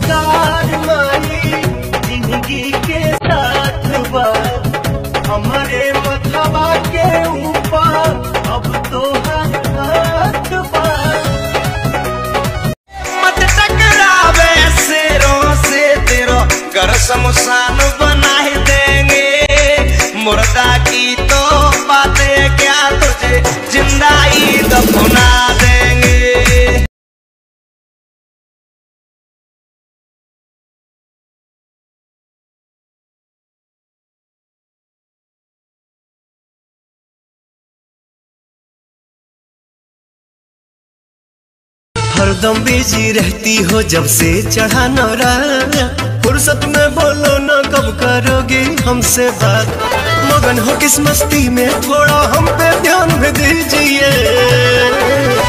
अधिकार माई जिंदगी के साथ बा हमारे मथवा के ऊपर अब तो हाथ बा। मत टकरावे शेरों से तेरो घर शमशान बना ही देंगे। मुर्दा की तो बातें क्या तुझे जिंदा ही दफना देंगे। हरदम बिजी रहती हो जब से चढ़ा नौरा, फुर्सत में बोलो ना कब करोगी हमसे बात। मगन हो किस मस्ती में थोड़ा हम पे ध्यान भी दीजिए।